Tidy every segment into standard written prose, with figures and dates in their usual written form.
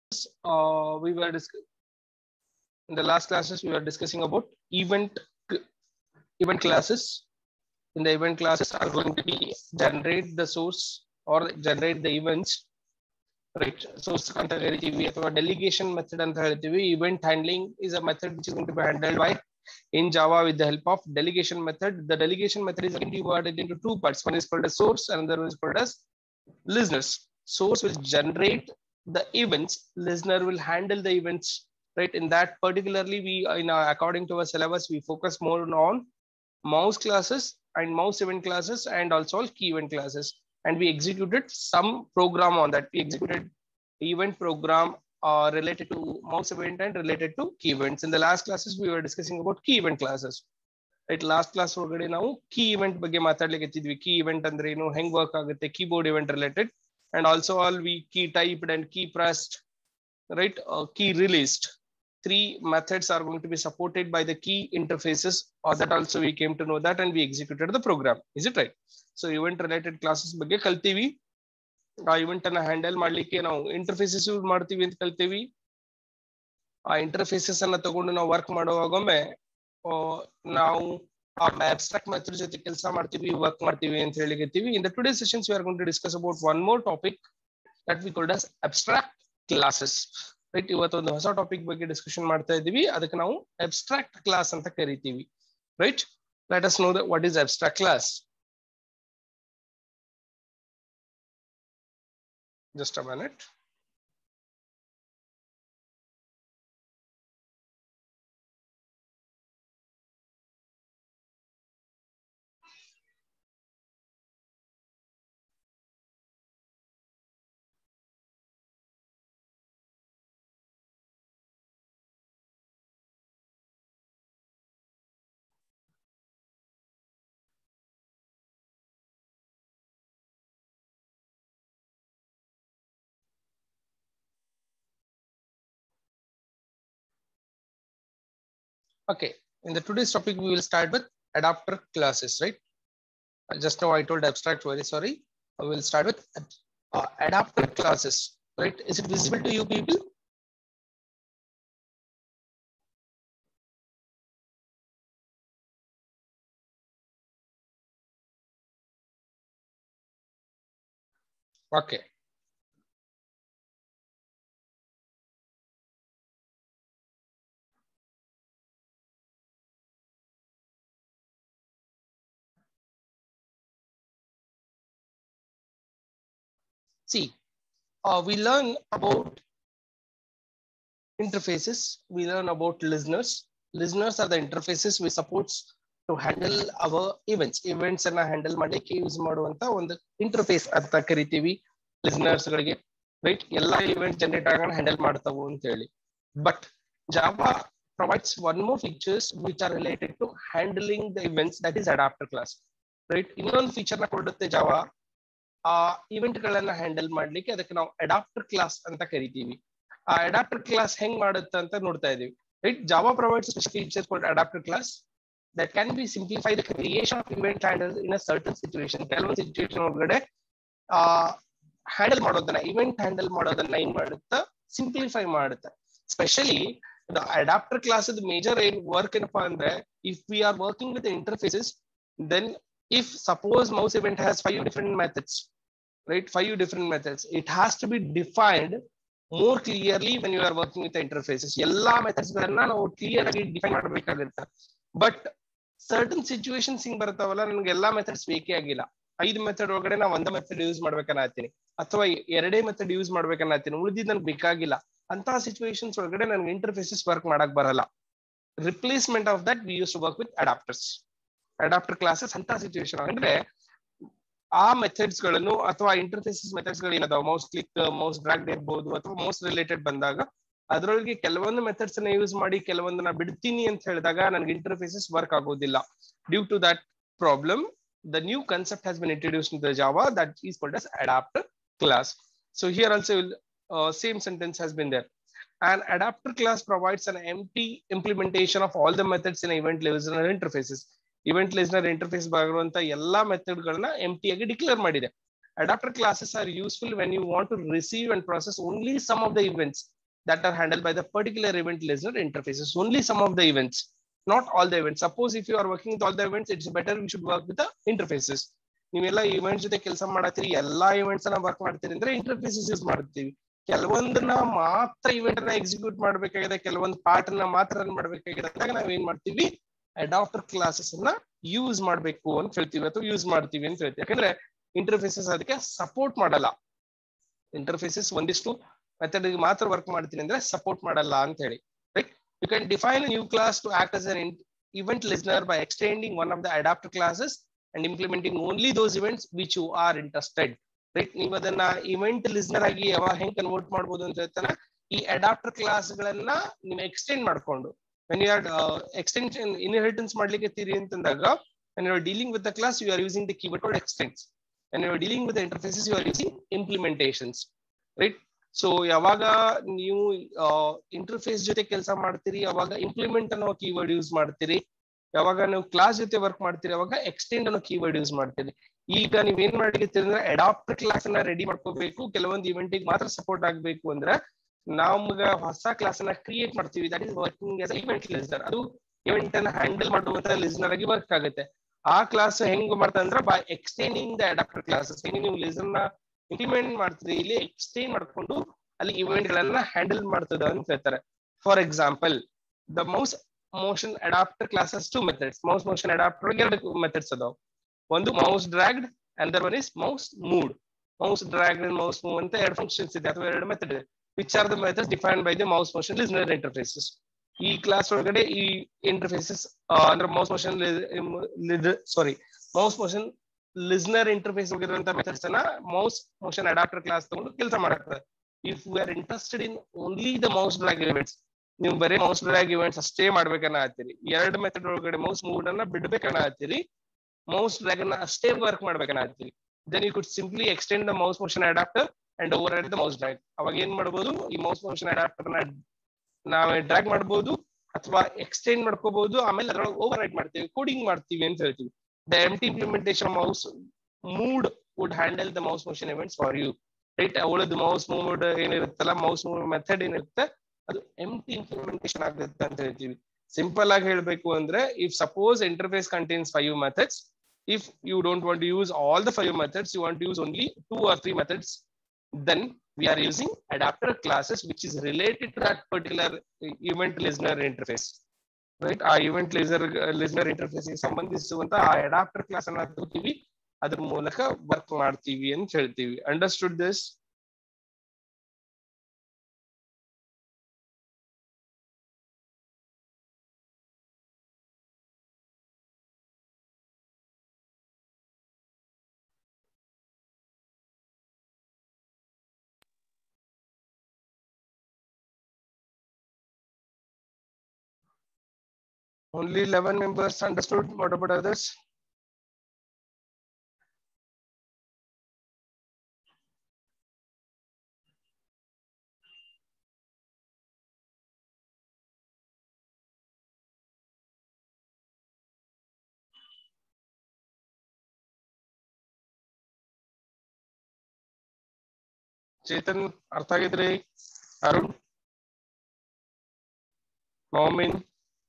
we were in the last classes we were discussing about event classes. In the event classes are going to be generate the source or generate the events, right? Source anta ಹೇಳ್ತೀವಿ ಅಥವಾ delegation method ಅಂತ ಹೇಳ್ತೀವಿ. Event handling is a method which is going to be handled by in Java with the help of delegation method. The delegation method is going to be divided into two parts. One is called as source and another one is called as listeners. Source will generate the events, listener will handle the events, right? In that particularly we according to our syllabus we focus more on mouse classes and mouse event classes and also key event classes, and we executed some program on that. We executed event program related to mouse event and related to key events. In the last classes we were discussing about key event classes, right? Last class ಒಳಗಡೆ ನಾವು key event ಬಗ್ಗೆ ಮಾತಾಡ್ಲಿಕ್ಕೆ ಇದ್ವಿ. Key event ಅಂದ್ರೆ ಏನು, ಹೆಂಗ್ work ಆಗುತ್ತೆ, keyboard event related, and also all we key typed and key pressed, right? Key released. Three methods are going to be supported by the key interfaces, or that also we came to know that and we executed the program. Is it right? So event related classes ಬಗ್ಗೆ ಕಲ್ತೀವಿ. ಆ event ಅನ್ನ handle ಮಾಡ್ಲಿಕ್ಕೆ ನಾವು interfaces use ಮಾಡ್ತೀವಿ ಅಂತ ಕಲ್ತೀವಿ. ಆ interfaces ಅನ್ನ ತಗೊಂಡು ನಾವು ವರ್ಕ್ ಮಾಡುವಾಗೊಮ್ಮೆ ನಾವು abstract method ಜೊತೆ ಕೆಲಸ ಮಾಡ್ತೀವಿ, ವರ್ಕ್ ಮಾಡ್ತೀವಿ ಅಂತ ಹೇಳಿಕತ್ತೀವಿ. In the today's sessions we are going to discuss about one more topic that we called as abstract classes. Right? ಇವತ್ತೊಂದು ಹೊಸ ಟಾಪಿಕ್ ಬಗ್ಗೆ ಡಿಸ್ಕಷನ್ ಮಾಡ್ತಾ ಇದ್ದೀವಿ. ಅದಕ್ಕೆ ನಾವು abstract class ಅಂತ ಕರಿತೀವಿ. Right? Let us know that what is abstract class. Just a minute. Okay, in the today's topic we will start with adapter classes, right? Just now I told abstract, very sorry. I will start with adapter classes, right? Is it visible to you people? Okay. See, we learn about interfaces. We learn about listeners. Listeners are the interfaces we support to handle our events. Events ಅನ್ನ handle ಮಾಡಲಿಕ್ಕೆ use ಮಾಡುವಂತ ಒಂದು interface ಅಂತ ಕರಿತೀವಿ listeners ಗಳಿಗೆ, right? ಎಲ್ಲಾ event generate ಆಗೋಣ handle ಮಾಡ್ತಾವು ಅಂತ ಹೇಳಿ. But Java provides one more features which are related to handling the events, that is adapter class, right? ಇನ್ನೊಂದು ಫೀಚರ್ ನ ಕೊಡುತ್ತೆ Java ಆ ಇವೆಂಟ್ ಗಳನ್ನ ಹ್ಯಾಂಡಲ್ ಮಾಡ್ಲಿಕ್ಕೆ. ಅದಕ್ಕೆ ನಾವು ಅಡಾಪ್ಟರ್ ಕ್ಲಾಸ್ ಅಂತ ಕರಿತೀವಿ. ಆ ಅಡಾಪ್ಟರ್ ಕ್ಲಾಸ್ ಹೆಂಗ್ ಮಾಡುತ್ತೆ ಅಂತ ನೋಡ್ತಾ ಇದೀವಿ, right? Java provides special features called adapter class that can be simplify the creation of event handles in a certain situation. ಕೆಲವೊಂದು ಸಿಚುವೇಶನ್ ಒಳಗಡೆ ಹ್ಯಾಂಡಲ್ ಮಾಡೋದನ್ನ, ಇವೆಂಟ್ ಹ್ಯಾಂಡಲ್ ಮಾಡೋದನ್ನ ಏನ್ ಮಾಡುತ್ತಾ, ಸಿಂಪ್ಲಿಫೈ ಮಾಡುತ್ತೆ. Specially the adapter class is the major work ಏನಪ್ಪಾ ಅಂದ್ರೆ, if we are working with the interfaces, then if suppose mouse event has 5 different methods, right? 5 different methods, it has to be defined more clearly when you are working with the interfaces. ಎಲ್ಲಾ methods ಗಳನ್ನ ನಾವು clear ಆಗಿ define ಮಾಡಬೇಕಾಗುತ್ತೆ. But certain situations ಹಿಂಗ್ ಬರ್ತಾವಲ್ಲ, ನನ್ಗೆ ಎಲ್ಲಾ methods ಬೇಕೇ ಆಗಿಲ್ಲ. 5 ಮೆಥಡ್ ಒಳಗಡೆ ನಾವು ಒಂದೇ ಮೆಥಡ್ ಯೂಸ್ ಮಾಡ್ಬೇಕನ್ನತ್ತೀನಿ, ಅಥವಾ 2 ಮೆಥಡ್ ಯೂಸ್ ಮಾಡ್ಬೇಕನ್ನತ್ತೀನಿ, ಉಳಿದಿದ್ದು ನನ್ಗೆ ಬೇಕಾಗಿಲ್ಲ. ಅಂತಹ ಸಿಚುವೇಶನ್ಸ್ ಒಳಗಡೆ ನನ್ಗೆ ಇಂಟರ್ಫೇಸಸ್ ವರ್ಕ್ ಮಾಡಕ್ ಬರಲ್ಲ. Replacement of that we use to work with adapters. Adapter classes ಅಂತ ಸಿಚುವೇಶನ್ ಅಂದ್ರೆ ಆ ಮೆಥಡ್ಸ್ ಗಳನ್ನು ಅಥವಾ ಇಂಟರ್ಫೇಸಸ್ ಮೆಥಡ್ಸ್ ಗಳು ಏನದಾವ, ಮೌಸ್ ಕ್ಲಿಕ್, ಮೌಸ್ ಡ್ರಾಗ್ ಇರ್ಬೋದು, ಅಥವಾ ಮೌಸ್ ರಿಲೇಟೆಡ್ ಬಂದಾಗ ಅದರೊಳಗೆ ಕೆಲವೊಂದು ಮೆಥಡ್ಸ್ ಅನ್ನ ಯೂಸ್ ಮಾಡಿ ಕೆಲವೊಂದನ್ನ ಬಿಡ್ತೀನಿ ಅಂತ ಹೇಳಿದಾಗ ನನಗೆ ಇಂಟರ್ಫೇಸಸ್ ವರ್ಕ್ ಆಗೋದಿಲ್ಲ. Due to that problem, the new concept has been introduced in the Java that is called as adapter class. So here also same sentence has been there. An adapter class provides an empty implementation of all the methods in event listener interfaces. Event listener interface ಬರುವಂತ ಎಲ್ಲಾ method ಗಳನ್ನ empty ಆಗಿ declare ಮಾಡಿದೆ. Adapter classes are useful when you want to receive and process only some of the events that are handled by the particular event listener interfaces. Only some of the events, not all the events. Suppose if you are working with all the events, it's better we should work with the interfaces. ನೀವೆಲ್ಲ events ಜೊತೆ ಕೆಲಸ ಮಾಡತ್ತೀರಿ, ಎಲ್ಲಾ events ಅನ್ನ work ಮಾಡ್ತೀರಿ ಅಂದ್ರೆ interfaces use ಮಾಡ್ತೀವಿ. ಕೆಲವೊಂದನ್ನ ಮಾತ್ರ event ಅನ್ನ ಎಕ್ಸಿಕ್ಯೂಟ್ ಮಾಡ್ಬೇಕಾಗಿದೆ, ಕೆಲವೊಂದು ಪಾರ್ಟ್ ಅನ್ನ ಮಾತ್ರ ರನ್ ಮಾಡ್ಬೇಕಾಗಿದೆ ಅಂದಾಗ ನಾವ್ ಏನ್ ಮಾಡ್ತೀವಿ, ಅಡಾಪ್ಟರ್ ಕ್ಲಾಸಸ್ ಅನ್ನ ಯೂಸ್ ಮಾಡ್ಬೇಕು ಅಂತ ಹೇಳ್ತೀವಿ ಅಥವಾ ಯೂಸ್ ಮಾಡ್ತೀವಿ ಅಂತ ಹೇಳ್ತೀವಿ. ಯಾಕಂದ್ರೆ ಇಂಟರ್ಫೇಸಸ್ ಅದಕ್ಕೆ ಸಪೋರ್ಟ್ ಮಾಡಲ್ಲ. ಇಂಟರ್ಫೇಸಸ್ ಒಂದಿಷ್ಟು ಮೆಥಡ್ ಮಾತ್ರ ವರ್ಕ್ ಮಾಡ್ತೀನಿ ಅಂದ್ರೆ ಸಪೋರ್ಟ್ ಮಾಡಲ್ಲ ಅಂತ ಹೇಳಿ. Right, you can define a new class to act as an event listener by extending one of the adapter classes and implementing only those events which you are interested. ರೈಟ್, ನೀವು ಅದನ್ನ event listener ಆಗಿ ಯಾವಾಗ ಹೆಂಗ್ convert ಮಾಡ್ಬೋದು ಅಂತ ಹೇಳ್ತಾನೆ, ಈ ಅಡಾಪ್ಟರ್ ಕ್ಲಾಸ್ ಗಳನ್ನ ನೀವು ಎಕ್ಸ್ಟೆಂಡ್ ಮಾಡ್ಕೊಂಡು when you are extension inheritance ಮಾಡ್ಲಿಕ್ಕೆ ತೀರಿ ಅಂತಂದಾಗ when you are dealing with the class you are using the keyword called extends. when you are dealing with the interfaces you are using implementations. right, so ಯಾವಾಗ ನೀವು interface ಜೊತೆ ಕೆಲಸ ಮಾಡ್ತೀರಿ ಅವಾಗ implement ಅನ್ನೋ ಕೀವರ್ಡ್ ಯೂಸ್ ಮಾಡ್ತೀರಿ, ಯಾವಾಗ ನೀವು ಕ್ಲಾಸ್ ಜೊತೆ ವರ್ಕ್ ಮಾಡ್ತೀರಿ ಅವಾಗ ಎಕ್ಸ್ಟೆಂಡ್ ಅನ್ನೋ ಕೀವರ್ಡ್ ಯೂಸ್ ಮಾಡ್ತೀರಿ. ಈಗ ನೀವ್ ಏನ್ ಮಾಡ್ಲಿಕ್ಕೆ ಅಂದ್ರೆ ಅಡಾಪ್ಟರ್ ಕ್ಲಾಸ್ ಅನ್ನ ರೆಡಿ ಮಾಡ್ಕೋಬೇಕು, ಕೆಲವೊಂದು ಇವೆಂಟ್ ಮಾತ್ರ ಸಪೋರ್ಟ್ ಆಗ್ಬೇಕು ಅಂದ್ರೆ ನಮ್ಗ ಹೊಸ ಕ್ಲಾಸ್ ಅನ್ನ ಕ್ರಿಯೇಟ್ ಮಾಡ್ತೀವಿ, that is working as event listener. ಅದು ಇವೆಂಟ್ ಅನ್ನ ಹ್ಯಾಂಡಲ್ ಮಾಡುವಂತ ಲಿಸ್ನರ್ ಆಗಿ ವರ್ಕ್ ಆಗುತ್ತೆ. ಆ ಕ್ಲಾಸ್ ಹೆಂಗ್ ಮಾಡ್ತಾ ಅಂದ್ರೆ by extending the adapter classes. ಹೆಂಗೆ ನೀವು ಲಿಸ್ನರ್ ನ ಇಂಪ್ಲಿಮೆಂಟ್ ಮಾಡ್ತೀರಿ, ಇಲ್ಲಿ ಎಕ್ಸ್ಟೆಂಡ್ ಮಾಡ್ಕೊಂಡು ಅಲ್ಲಿ ಇವೆಂಟ್ ಗಳನ್ನ ಹ್ಯಾಂಡಲ್ ಮಾಡ್ತದ ಅಂತ ಹೇಳ್ತಾರೆ. For example, the mouse motion adapter classes two methods. Mouse motion adapter ಎರಡು ಮೆಥಡ್ಸ್ ಅದಾವ. ಒಂದು ಮೌಸ್ ಡ್ರಾಗ್ಡ್, ಅಂದರ್ one is mouse moved. Mouse dragged and mouse move ಅಂತ ಎರಡು ಫಂಕ್ಷನ್ಸ್ ಇದೆ ಅಥವಾ ಎರಡು ಮೆಥಡ್ ಇದೆ. which are the methods defined by the mouse motion listener interfaces. ಈ ಕ್ಲಾಸ್ ಒಳಗಡೆ ಈ ಇಂಟರ್ಫೇಸಸ್ ಅಂದ್ರೆ ಮೌಸ್ ಮೋಷನ್ ಲಿಸ್ನರ್ ಇಂಟರ್ಫೇಸ್ ಹೋಗಿರುವಂತ ಮೆಥಡ್ಸ್ ಅನ್ನ ಮೌಸ್ ಮೋಷನ್ ಅಡಾಪ್ಟರ್ ಕ್ಲಾಸ್ ತಗೊಂಡು ಕೆಲಸ ಮಾಡಾಕ್ತದೆ. If we are interested in only the mouse drag events, ನೀವು ಬರೀ ಮೌಸ್ ಡ್ರ್ಯಾಗ್ ಇವೆಂಟ್ಸ್ ಅಷ್ಟೇ ಮಾಡ್ಬೇಕನ್ನ ಹತ್ತೀರಿ, ಎರಡು ಮೆಥಡ್ ಒಳಗಡೆ ಮೌಸ್ ಮೂವ್ಡ್ ಅನ್ನ ಬಿಡ್ಬೇಕನ್ನ ಹತ್ತೀರಿ, ಮೌಸ್ ಡ್ರ್ಯಾಗ್ ಅನ್ನ ಅಷ್ಟೇ ವರ್ಕ್ ಮಾಡ್ಬೇಕನ್ನ ಹತ್ತೀರಿ, then you could simply extend the mouse motion adapter and override the mouse drag. ಅವಾಗ ಏನ್ ಮಾಡಬಹುದು, ಈ ಮೌಸ್ ಮೋಷನ್ ಅಡಾಪ್ಟರ್ ನ ನಾವೇ ಡ್ರ್ಯಾಗ್ ಮಾಡಬಹುದು ಅಥವಾ ಎಕ್ಸ್ಟೆಂಡ್ ಮಾಡ್ಕೋಬಹುದು, ಆಮೇಲೆ ಅದರೊಳಗೆ ಓವರ್ ರೈಟ್ ಮಾಡ್ತೀವಿ, ಕೋಡಿಂಗ್ ಮಾಡ್ತೀವಿ ಅಂತ ಹೇಳ್ತೀವಿ. The empty implementation mouse moved would handle the mouse motion events for you. Right, ಅವಳದ್ದು ಮೌಸ್ ಮೂವ್ಡ್ ಏನಿರುತ್ತಲ್ಲ, ಮೌಸ್ ಮೂವ್ ಮೆಥಡ್ ಏನಿರುತ್ತೆ ಅದು ಎಂಟಿ ಇಂಪ್ಲಿಮೆಂಟೇಷನ್ ಆಗುತ್ತೆ ಅಂತ ಹೇಳ್ತೀವಿ. ಸಿಂಪಲ್ ಆಗಿ ಹೇಳ್ಬೇಕು ಅಂದ್ರೆ, if suppose interface contains 5 methods, if you don't want to use all the 5 methods, you want to use only 2 or 3 methods, then we are using adapter classes which is related to that particular event listener interface. Right, ಆ event listener interface ಗೆ ಸಂಬಂಧಿಸುವಂತ ಆ adapter class ಅನ್ನ ತಗೋತೀವಿ, ಅದ್ರ ಮೂಲಕ work ಮಾಡ್ತೀವಿ ಅಂತ ಹೇಳ್ತೀವಿ. Understood this? Only 11 members understood. What about others? Chetan, ಅರ್ಥ ಆಗಿದ್ರಿ? Arun, Moumin,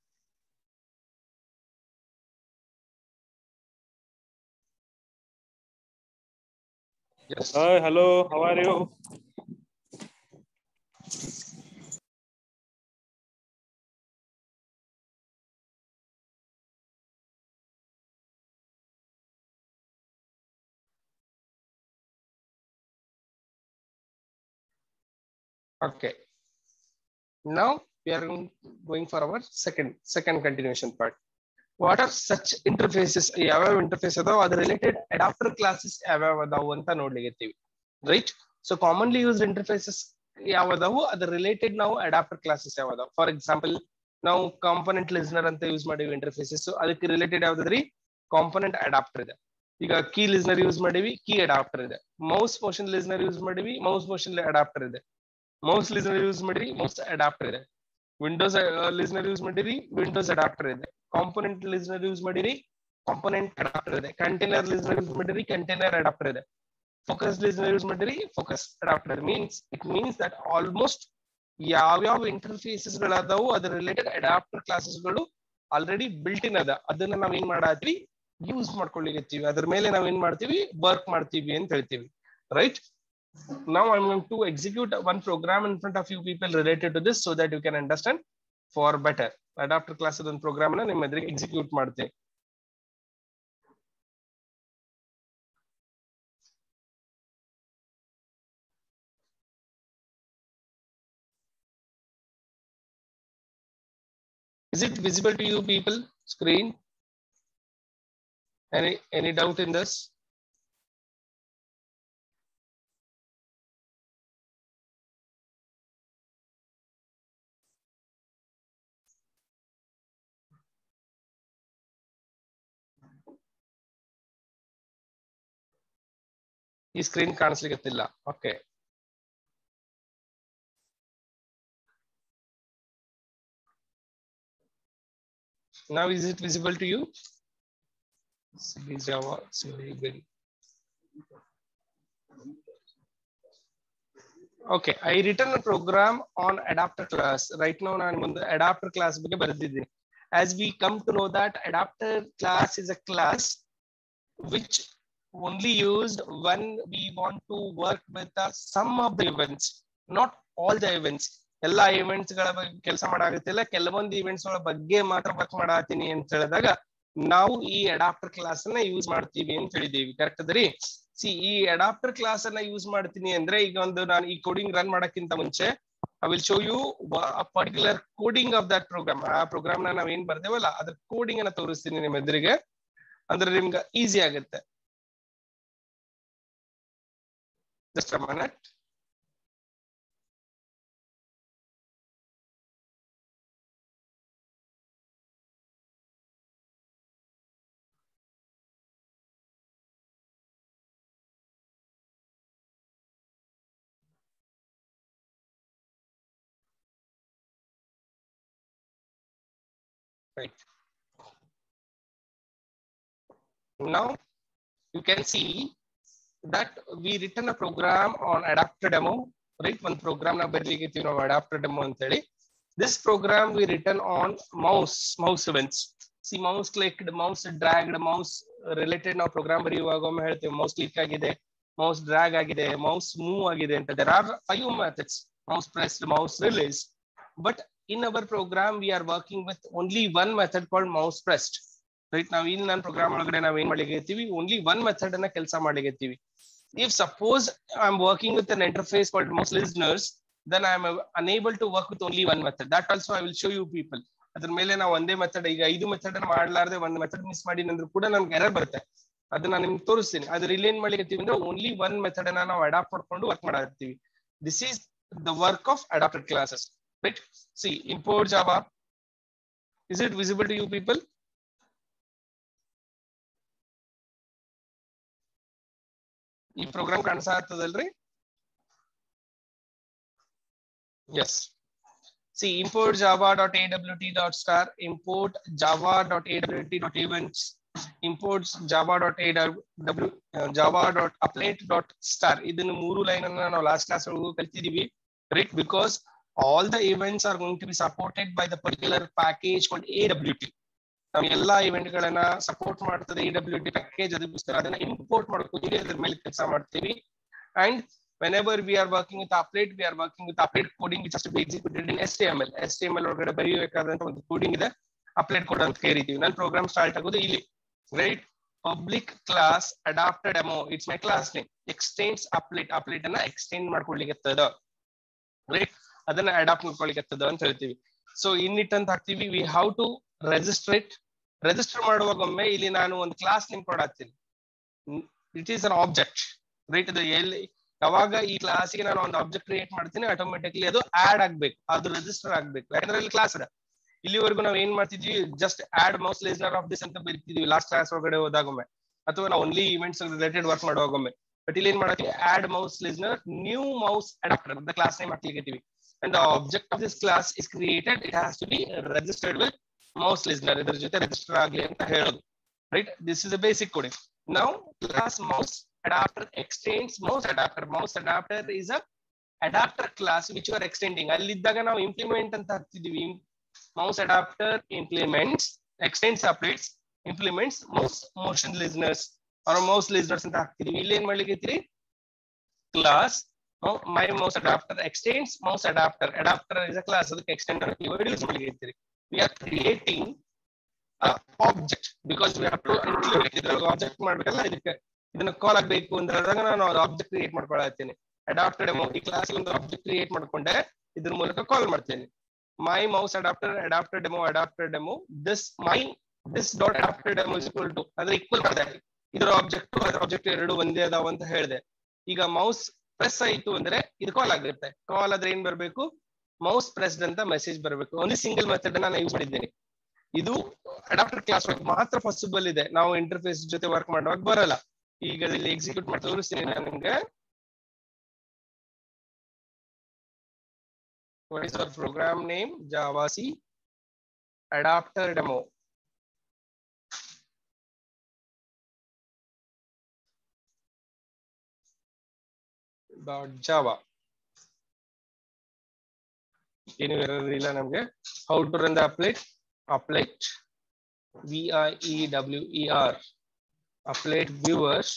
yes. Hi, hello, how are you? Okay, now we are going for our second continuation part. What are such interfaces? ಯಾವ್ಯಾವ ಇಂಟರ್ಫೇಸ್ ಅದಾವ, ಅದ್ರ related adapter classes ಯಾವ್ಯಾವ ಅದಾವು ಅಂತ ನೋಡ್ಲಿಕ್ಕೆ. Right, so commonly used interfaces ಯಾವ್ದಾವು, ಅದ್ರ ರಿಲೇಟೆಡ್ ನಾವು ಅಡಾಪ್ಟರ್ ಕ್ಲಾಸಸ್ ಯಾವ್ದಾವ. ಫಾರ್ ಎಕ್ಸಾಂಪಲ್, ನಾವು ಕಾಂಪೊನೆಂಟ್ ಲಿಸ್ನರ್ ಅಂತ ಯೂಸ್ ಮಾಡಿವಿ ಇಂಟರ್ಫೇಸಸ್, ಅದಕ್ಕೆ ರಿಲೇಟೆಡ್ ಯಾವ್ದ್ರಿ, ಕಾಂಪೊನೆಂಟ್ ಅಡಾಪ್ಟರ್ ಇದೆ. ಈಗ ಕೀ ಲಿಸ್ನರ್ ಯೂಸ್ ಮಾಡಿವಿ, ಕೀ ಅಡಾಪ್ಟರ್ ಇದೆ. ಮೌಸ್ ಮೋಷನ್ ಲಿಸ್ನರ್ ಯೂಸ್ ಮಾಡಿವಿ, ಮೌಸ್ ಮೋಷನ್ ಅಡಾಪ್ಟರ್ ಇದೆ. ಮೌಸ್ ಲಿಸ್ನರ್ ಯೂಸ್ ಮಾಡಿರಿ, ಮೌಸ್ ಅಡಾಪ್ಟರ್ ಇದೆ. ವಿಂಡೋಸ್ ಲಿಸ್ನರ್ ಯೂಸ್ ಮಾಡಿರಿ, ವಿಂಡೋಸ್ ಅಡಾಪ್ಟರ್ ಇದೆ. ಕಾಂಪೊನೆಂಟ್ ಲಿಸ್ನರ್ ಯೂಸ್ ಮಾಡಿರಿ, ಕಾಂಪೊನೆಂಟ್ ಅಡಾಪ್ಟರ್ ಇದೆ. ಕಂಟೈನರ್ ಲಿಸ್ನರ್ ಯೂಸ್ ಮಾಡಿರಿ, ಕಂಟೈನರ್ ಅಡಾಪ್ಟರ್ ಇದೆ. ಫೋಕಸ್ ಲಿಸ್ನರ್ ಯೂಸ್ ಮಾಡಿರಿ, focus adapter. It means that almost ಯಾವ್ಯಾವ ಇಂಟರ್ಫೇಸಸ್ ಗಳದಾವು ಅದ್ರ ರಿಲೇಟೆಡ್ ಅಡಾಪ್ಟರ್ ಕ್ಲಾಸಸ್ ಗಳು ಆಲ್ರೆಡಿ ಬಿಲ್ಟ್ ಇನ್ ಅದ, ಅದನ್ನ ನಾವ್ ಏನ್ ಮಾಡತ್ತೀವಿ, ಯೂಸ್ ಮಾಡ್ಕೊಳ್ಳಿಕತ್ತೀವಿ, ಅದ್ರ ಮೇಲೆ ನಾವ್ ಏನ್ ಮಾಡ್ತೀವಿ, ವರ್ಕ್ ಮಾಡ್ತೀವಿ ಅಂತ ಹೇಳ್ತೀವಿ. Right, now I'm going to execute one program in front of you people related to this so that you can understand for better. Adapter class ಒಂದು program ನ ನಿಮ್ಮ ಎದುರಿಗೆ execute ಮಾಡ್ತೀನಿ. Is it visible to you people? Screen? Any doubt in this? ಈ screen ಕಾಣಿಸ್ಲಿಕ್ಕತ್ತಿಲ್ಲ. Okay, now is it visible to you? Java, okay, I written a program on adapter class. Right now ನಾನು ಮುಂದೆ adapter class ಬಗ್ಗೆ ಬರೆದಿದ್ದೀನಿ. As we come to know that adapter class is a class which only used when we want to work with some of the events, not all the events. ಎಲ್ಲಾ events ಗಳ ಬಗ್ಗೆ ಕೆಲಸ ಮಾಡಾಗತ್ತಿಲ್ಲ, ಕೆಲವೊಂದು events ಗಳ ಬಗ್ಗೆ ಮಾತ್ರ ವರ್ಕ್ ಮಾಡಾತೀನಿ ಅಂತ ಹೇಳಿದಾಗ ನಾವು ಈ ಅಡಾಪ್ಟರ್ ಕ್ಲಾಸ್ ಅನ್ನ ಯೂಸ್ ಮಾಡ್ತೀವಿ ಅಂತ ಹೇಳಿದೀವಿ. ಕರೆಕ್ಟ್ ಅದರಿ? ಸಿ, ಈ ಅಡಾಪ್ಟರ್ ಕ್ಲಾಸ್ ಅನ್ನ ಯೂಸ್ ಮಾಡ್ತೀನಿ ಅಂದ್ರೆ, ಈಗ ಒಂದು ನಾನು ಈ ಕೋಡಿಂಗ್ ರನ್ ಮಾಡಕ್ಕಿಂತ ಮುಂಚೆ I will show you a particular coding of that program. ಆ ಪ್ರೋಗ್ರಾಮ್ ನ ನಾವ್ ಏನ್ ಬರ್ದೇವಲ್ಲ ಅದ್ರ ಕೋಡಿಂಗ್ ಅನ್ನ ತೋರಿಸ್ತೀನಿ ನಿಮ್ಮ ಎದುರಿಗೆ, ಅಂದ್ರೆ ನಿಮ್ಗೆ ಈಸಿ ಆಗುತ್ತೆ. Just a minute. Right. Now you can see that we written a program on adapter demo. Right, one program na ಬರ್ಲಿಕ್ಕೆ ನಾವು adapter demo ಅಂತ ಹೇಳಿ. This program we written on mouse events. See, mouse clicked, mouse dragged, mouse related ನಾವು program ಬರೆಯುವಾಗ ಒಮ್ಮೆ ಹೇಳ್ತೀವಿ mouse click ಆಗಿದೆ, mouse drag ಆಗಿದೆ, mouse move ಆಗಿದೆ ಅಂತ. There are 5 methods: mouse pressed, mouse released. But in our program we are working with only one method called mouse pressed. Right, ನಾವು ಇಲ್ಲಿ ನನ್ನ program ಒಳಗಡೆ ನಾವು ಏನ್ ಮಾಡ್ಲಿಕ್ಕೆ only one method ಅನ್ನ ಕೆಲಸ ಮಾಡ್ಲಿಕ್ಕೆ. If suppose I'm working with an interface called mouse listeners, then I am unable to work with only one method. That also I will show you people. ಅದ್ರ ಮೇಲೆ ನಾವು ಒಂದೇ ಮೆಥಡ್, ಈಗ 5 method ಅನ್ನ ಮಾಡ್ಲಾರ್ದೆ ಒಂದು ಮೆಥಡ್ ಮಿಸ್ ಮಾಡಿ ಅಂದ್ರೂ ಕೂಡ ನಮ್ಗೆ ಎರರ್ ಬರುತ್ತೆ. ಅದನ್ನ ನಾನು ನಿಮ್ಗೆ ತೋರಿಸ್ತೀನಿ. ಅದ್ರ ಇಲ್ಲಿ ಏನ್ ಮಾಡ್ಲಿಕ್ಕೆ ಅಂದ್ರೆ ಓನ್ಲಿ ಒನ್ ಮೆಥಡ್ ಅನ್ನ ನಾವು ಅಡಾಪ್ಟ್ ಮಾಡ್ಕೊಂಡು ವರ್ಕ್ ಮಾಡಿರ್ತೀವಿ. This is the work of adapter classes. Right? See, import Java. Is it visible to you people? ಈ ಪ್ರೋಗ್ರಾಮ್ ಕಾಣಿಸ್ತಾ ಇರ್ತದಲ್ರಿ? Yes. See, import java.awt.star, import java.awt.events, imports java.applet.star. ಇದನ್ನ ಮೂರು line ಅನ್ನ ನಾವು ಲಾಸ್ಟ್ ಕ್ಲಾಸ್ ಒಳಗೂ ಕಲ್ತಿದೀವಿ. Right? Because all the events are going to be supported by the particular package called AWT. ನಾವು ಎಲ್ಲಾ ಇವೆಂಟ್ ಗಳನ್ನ ಸಪೋರ್ಟ್ ಮಾಡ್ತದೆ AWT ಪ್ಯಾಕೇಜ್, ಅದಕ್ಕೋಸ್ಕರ ಅದನ್ನ ಇಂಪೋರ್ಟ್ ಮಾಡ್ಕೊತೀವಿ, ಅದ್ರ ಮೇಲೆ ಕೆಲಸ ಮಾಡ್ತೀವಿ. And whenever we are working with applet, we are working with applet coding which has to be executed in HTML. HTML ಒಳಗಡೆ ಬರೆಯಬೇಕಾದಂತ ಒಂದು ಕೋಡಿಂಗ್ ಇದೆ, applet ಕೋಡ್ ಅಂತ ಕರೀತೀವಿ. ನನ್ನ ಪ್ರೋಗ್ರಾಮ್ ಸ್ಟಾರ್ಟ್ ಆಗೋದು ಇಲ್ಲಿ. Right? Public class adapter demo, it's my class name. Extends applet, applet ಅನ್ನ extend ಮಾಡ್ಕೊಳ್ಳಿಕ್ಕೆ. Right? ಅದನ್ನ ಅಡಾಪ್ಟ್ ಮಾಡ್ಕೊಳ್ಳಿಕ್ಕೆ ಅಂತ ಹೇಳ್ತೀವಿ. ಸೊ ಇನ್ನಿಟ್ ಅಂತ ಹಾಕ್ತೀವಿ. We have to register it. Register ಮಾಡುವಾಗ ಒಮ್ಮೆ ಇಲ್ಲಿ ನಾನು ಒಂದು ಕ್ಲಾಸ್ ನೇಮ್ ಕೊಡಾಕ್ತೀನಿ. It is an object. Right? ಅದು ಎಲ್ಲಿ ಯಾವಾಗ ಈ ಕ್ಲಾಸ್ಗೆ ನಾನು ಒಂದು ಆಬ್ಜೆಕ್ಟ್ ಕ್ರಿಯೇಟ್ ಮಾಡ್ತೀನಿ, ಆಟೋಮೆಟಿಕ್ಲಿ ಅದು ಆಡ್ ಆಗ್ಬೇಕು, ಅದು ರಿಜಿಸ್ಟರ್ ಆಗ್ಬೇಕು. ಯಾಕಂದ್ರೆ ಇಲ್ಲಿ ಕ್ಲಾಸ್ ಇದೆ. ಇಲ್ಲಿವರೆಗೂ ನಾವು ಏನ್ ಮಾಡ್ತಿದ್ವಿ, just add mouse listener of this ಅಂತ ಬರೀತಿದ್ವಿ ಲಾಸ್ಟ್ ಕ್ಲಾಸ್ ಒಳಗಡೆ ಹೋದಾಗೊಮ್ಮೆ, ಅಥವಾ ನಾವು ಓನ್ಲಿ ಇವೆಂಟ್ಸ್ ರಿಲೇಟೆಡ್ ವರ್ಕ್ ಮಾಡುವಾಗೊಮ್ಮೆ. ಬಟ್ ಇಲ್ಲಿ ಏನ್ ಮಾಡತ್ತೀವಿ, add mouse listener new mouse adapter ಅಂತ ಕ್ಲಾಸ್ ನೇಮ್ ಹಾಕ್ಲಿಕ್ಕೆ. And the object of this class is created, it has to be registered with mouse listener. ಇದರ ಜೊತೆ ರಿಜಿಸ್ಟರ್ ಆಗಲಿ ಅಂತ ಹೇಳೋದು. Right? This is a basic coding. Now class mouse adapter extends mouse adapter. Mouse adapter is a adapter class which are extending. ಅಲ್ಲಿದ್ದಾಗ ನಾವು implement ಅಂತ ಹಾಕ್ತಿದೀವಿ. Mouse adapter implements, extends updates, implements mouse motion listeners or mouse listeners ಅಂತ ಹಾಕ್ತಿದೀವಿ. ಇಲ್ಲಿ ಏನ್ ಮಾಡ್ಲಿಕ್ಕೆ class my mouse adapter extends mouse adapter. Adapter is a class, ಅದಕ್ಕೆ extender keyword use ಮಾಡ್ಲಿಕ್ಕೆ. We are creating a object because we have to include ಇದರ object ಮಾಡಬೇಕಲ್ಲ. ಇದನ್ನ ಕಾಲ್ ಆಗಬೇಕು ಅಂದಾಗ ನಾನು ಆಬ್ಜೆಕ್ಟ್ ಕ್ರಿಯೇಟ್ ಮಾಡ್ಕೊಳ್ಳುತ್ತೇನೆ. ಅಡಾಪ್ಟರ್ ಡೆಮೋ ಈ ಕ್ಲಾಸ್ ಒಂದು ಆಬ್ಜೆಕ್ಟ್ ಕ್ರಿಯೇಟ್ ಮಾಡ್ಕೊಂಡೆ ಇದ್ರ ಮೂಲಕ ಕಾಲ್ ಮಾಡ್ತೇನೆ. my mouse adapter adapter demo this dot adapter demo is equal to ಅದರ ಈಕ್ವಲ್ ಮಾಡಿದೆ. ಇದರ ಆಬ್ಜೆಕ್ಟ್ ಅದರ ಆಬ್ಜೆಕ್ಟ್ ಎರಡು ಒಂದೇ ಅದಾವ ಅಂತ ಹೇಳಿದೆ. ಈಗ ಮೌಸ್ ಪ್ರೆಸ್ ಆಯ್ತು ಅಂದ್ರೆ ಇದು ಕಾಲ್ ಆಗುತ್ತೆ. ಕಾಲ್ ಆದ್ರೆ ಏನ್ ಬರಬೇಕು, ಮೌಸ್ ಪ್ರೆಸ್ಡ್ ಅಂತ ಮೆಸೇಜ್ ಬರಬೇಕು. ಓನ್ಲಿ ಸಿಂಗಲ್ ಮೆಥಡ್ ನಾನು ಯೂಸ್ ಮಾಡಿದ್ದೇನೆ. ಇದು ಅಡಾಪ್ಟರ್ ಕ್ಲಾಸ್ ಮಾತ್ರ ಪಾಸಿಬಲ್ ಇದೆ, ನಾವು ಇಂಟರ್ಫೇಸ್ ಜೊತೆ ವರ್ಕ್ ಮಾಡುವಾಗ ಬರಲ್ಲ. ಈಗ ಇಲ್ಲಿ ಎಕ್ಸಿಕ್ಯೂಟ್ ಮಾಡಿ ತೋರಿಸ್ತೀನಿ ನಾನು ನಿಮ್ಗೆ. What is our program name? Java C adapter demo. Java. ಏನು ಎರರ್ ಇಲ್ಲ ನಮಗೆ. How to run the applet? Applet VIEWER applet viewers.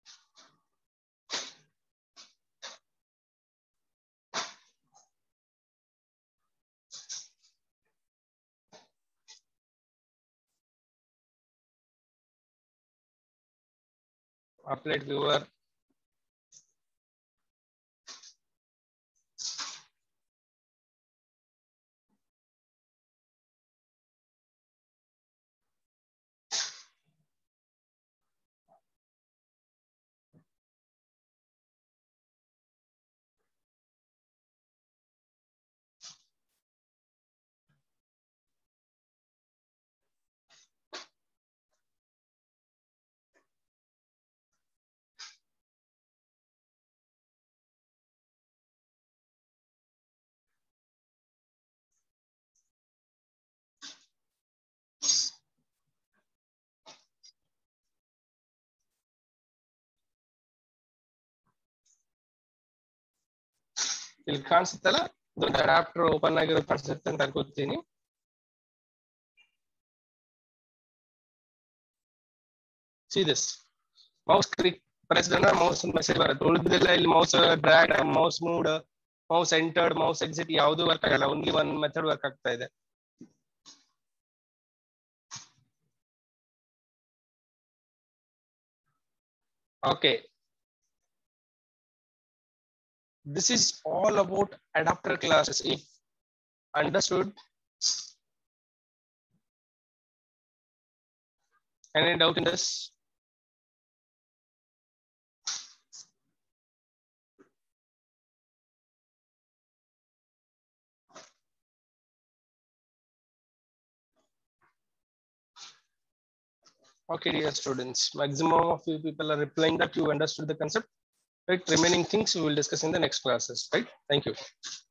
Applet viewer ಇಲ್ಲಿ ಕಾಣಿಸುತ್ತಲ್ಲ, ಇದೊಂದು ಅಡಾಪ್ಟರ್ ಓಪನ್ ಆಗಿರೋ ಕಾಣಿಸುತ್ತೆ ಅಂತ ಅನ್ಕೋತೀನಿ. See this mouse click pressed ಅಂದ್ರೆ ಮೌಸ್ ಮೆಸೇಜ್ ಬರುತ್ತೆ. ಉಳಿದಿಲ್ಲ ಇಲ್ಲಿ mouse drag, mouse move, mouse entered, mouse exit ಯಾವುದು ವರ್ಕ್ ಆಗಲ್ಲ. ಓನ್ಲಿ ಒನ್ ಮೆಥಡ್ ವರ್ಕ್ ಆಗ್ತಾ ಇದೆ. Okay, this is all about adapter classes. If understood, any doubt in this? Okay, dear students, maximum of you people are replying that you understood the concept. Right, remaining things we will discuss in the next classes. Right, thank you.